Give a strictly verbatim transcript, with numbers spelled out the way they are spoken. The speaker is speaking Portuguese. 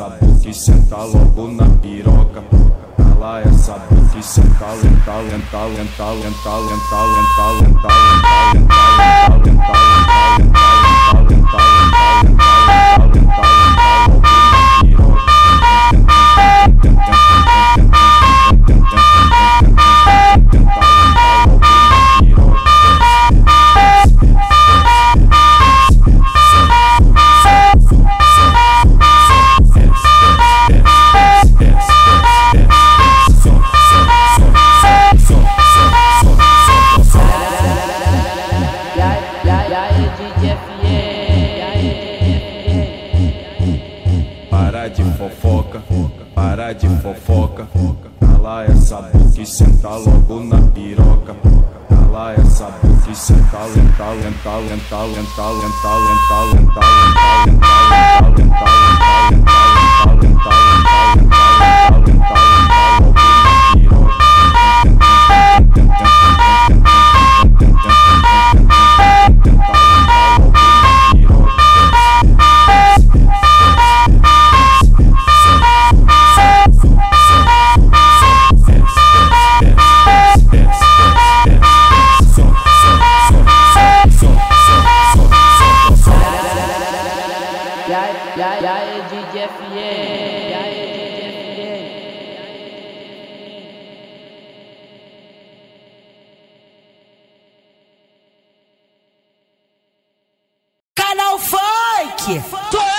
essa boca e senta logo na piroca. Cala essa boca e senta lenta, lenta, lenta, lenta, lenta, lenta, lenta, lenta, lenta, lenta, lenta, lenta, lenta, lenta, para de fofoca, para de fofoca. Cala essa boca e senta logo na piroca. Cala essa boca e senta lenta, lenta, lenta, lenta, lenta, lenta, lenta, lenta, lenta, lenta, lenta, lenta, lenta, lenta, E aí, D J F M, e aí, D J F M. Canal Funk!